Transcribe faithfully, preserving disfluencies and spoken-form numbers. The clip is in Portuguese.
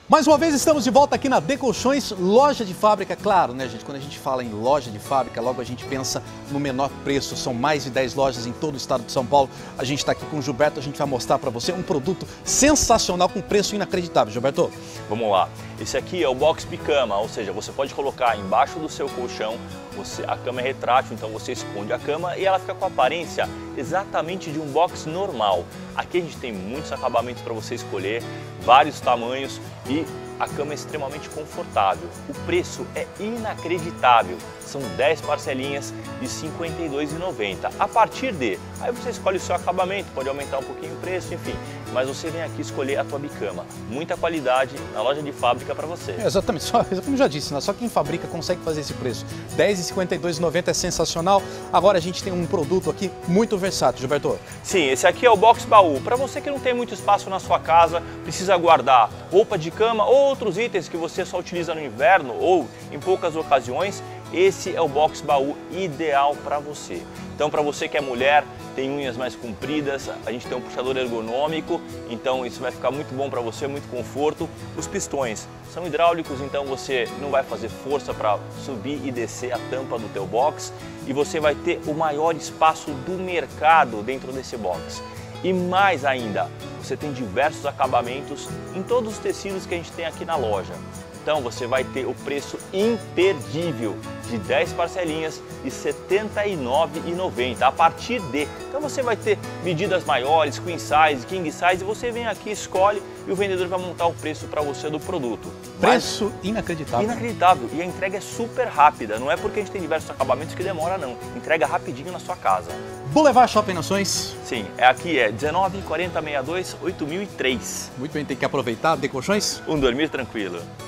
Mais uma vez estamos de volta aqui na D Colchões, loja de fábrica, claro, né, gente? Quando a gente fala em loja de fábrica, logo a gente pensa no menor preço. São mais de dez lojas em todo o estado de São Paulo. A gente está aqui com o Gilberto, a gente vai mostrar para você um produto sensacional com preço inacreditável. Gilberto? Vamos lá. Esse aqui é o box bicama, ou seja, você pode colocar embaixo do seu colchão, você, a cama é retrátil, então você esconde a cama e ela fica com a aparência exatamente de um box normal. Aqui a gente tem muitos acabamentos para você escolher, vários tamanhos e a cama é extremamente confortável. O preço é inacreditável, são dez parcelinhas de cinquenta e dois reais e noventa centavos. A partir de, aí você escolhe o seu acabamento, pode aumentar um pouquinho o preço, enfim. Mas você vem aqui escolher a tua bicama. Muita qualidade na loja de fábrica para você. É, exatamente, só, como eu já disse, né? Só quem fabrica consegue fazer esse preço. dez reais e cinquenta e dois reais e noventa centavos é sensacional. Agora a gente tem um produto aqui muito versátil, Gilberto. Sim, esse aqui é o box baú. Para você que não tem muito espaço na sua casa, precisa guardar roupa de cama ou outros itens que você só utiliza no inverno ou em poucas ocasiões, esse é o box baú ideal para você. Então, para você que é mulher, tem unhas mais compridas, a gente tem um puxador ergonômico, então isso vai ficar muito bom para você, muito conforto. Os pistões são hidráulicos, então você não vai fazer força para subir e descer a tampa do teu box e você vai ter o maior espaço do mercado dentro desse box. E mais ainda, você tem diversos acabamentos em todos os tecidos que a gente tem aqui na loja. Então você vai ter o preço imperdível de dez parcelinhas de setenta e nove reais e noventa centavos a partir de. Então você vai ter medidas maiores, queen size, king size, e você vem aqui, escolhe e o vendedor vai montar o preço para você do produto. Preço Mas, inacreditável. Inacreditável. E a entrega é super rápida. Não é porque a gente tem diversos acabamentos que demora, não. Entrega rapidinho na sua casa. Boulevard Shopping Nações. Sim, é aqui é dezenove, quarenta, sessenta e dois, oito mil e três. Muito bem, tem que aproveitar, D Colchões. Um dormir tranquilo.